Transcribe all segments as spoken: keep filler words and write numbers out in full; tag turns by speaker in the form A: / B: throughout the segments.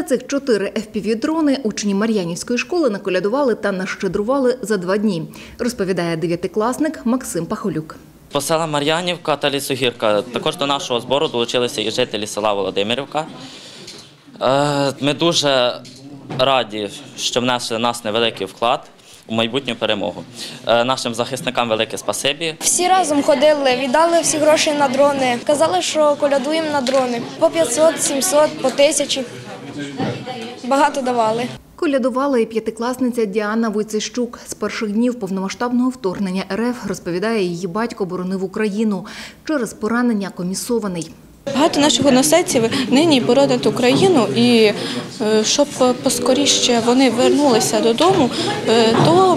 A: На цих чотири еф пі ві-дрони учні Мар'янівської школи наколядували та нащедрували за два дні, розповідає дев'ятикласник Максим Пахолюк.
B: По селам Мар'янівка та Лісогірка. Також до нашого збору долучилися і жителі села Володимирівка. Ми дуже раді, що внесли нас невеликий вклад у майбутню перемогу. Нашим захисникам велике спасибі.
C: Всі разом ходили, віддали всі гроші на дрони. Казали, що колядуємо на дрони. По п'ятсот, сімсот, по тисячі. Багато давали.
A: Колядувала і п'ятикласниця Діана Войцещук. З перших днів повномасштабного вторгнення ер еф, розповідає, її батько боронив Україну. Через поранення комісований.
D: Багато наших односельців нині боронять Україну, і щоб поскоріше вони вернулися додому, то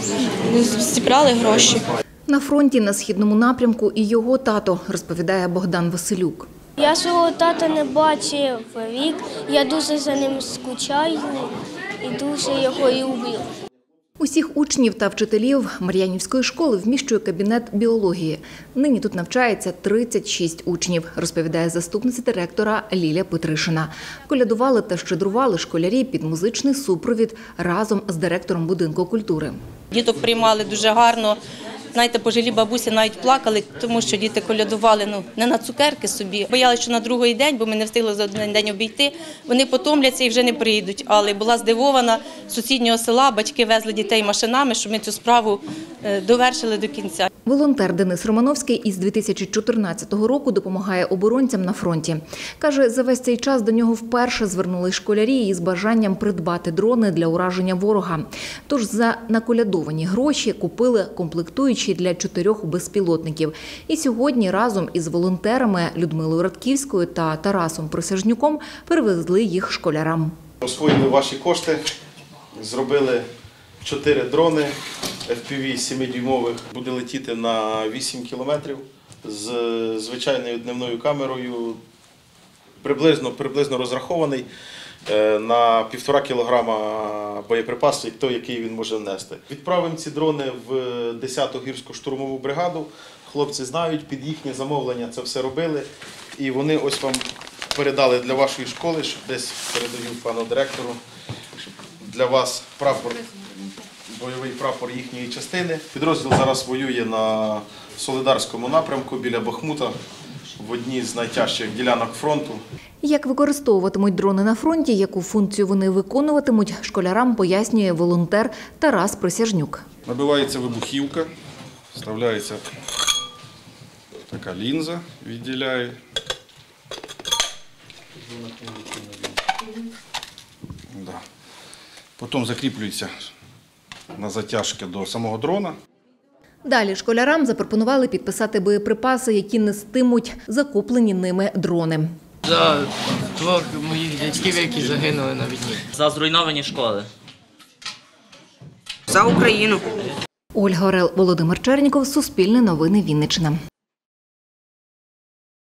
D: зібрали гроші.
A: На фронті на східному напрямку і його тато, розповідає Богдан Василюк.
E: Я свого тата не бачив рік, я дуже за ним скучаю і дуже його люблю.
A: Усіх учнів та вчителів Мар'янівської школи вміщує кабінет біології. Нині тут навчається тридцять шість учнів, розповідає заступниця директора Лілія Петришина. Колядували та щедрували школярі під музичний супровід разом з директором будинку культури.
F: Діток приймали дуже гарно. Знаєте, пожилі бабусі навіть плакали, тому що діти колядували ну, не на цукерки собі. Боялися, що на другий день, бо ми не встигли за один день обійти, вони потомляться і вже не приїдуть. Але була здивована з сусіднього села, батьки везли дітей машинами, щоб ми цю справу довершили до кінця.
A: Волонтер Денис Романовський із дві тисячі чотирнадцятого року допомагає оборонцям на фронті. Каже, за весь цей час до нього вперше звернулись школярі із бажанням придбати дрони для ураження ворога. Тож за наколядовані гроші купили комплектуючі для чотирьох безпілотників. І сьогодні разом із волонтерами Людмилою Радківською та Тарасом Присяжнюком перевезли їх школярам.
G: Освоїли ваші кошти, зробили чотири дрони еф пі ві семидюймових. Буде летіти на вісім кілометрів з звичайною дневною камерою. Приблизно, приблизно розрахований на півтора кілограма боєприпасів, той, який він може нести. Відправимо ці дрони в десяту гірську штурмову бригаду. Хлопці знають, під їхнє замовлення це все робили. І вони ось вам передали для вашої школи, щоб десь передаю пану директору, щоб для вас прапор, бойовий прапор їхньої частини. Підрозділ зараз воює на Солидарському напрямку біля Бахмута, в одній з найтяжчих ділянок фронту.
A: Як використовуватимуть дрони на фронті, яку функцію вони виконуватимуть, школярам пояснює волонтер Тарас Присяжнюк.
H: Набивається вибухівка, вставляється така лінза, відділяє. Да. Потім закріплюється на затяжки до самого дрона.
A: Далі школярам запропонували підписати боєприпаси, які нестимуть закуплені ними дрони.
I: За двох моїх дядьків, які загинули на війні.
B: За зруйновані школи.
J: За Україну.
A: Ольга Орел, Володимир Черніков, Суспільне новини, Вінниччина.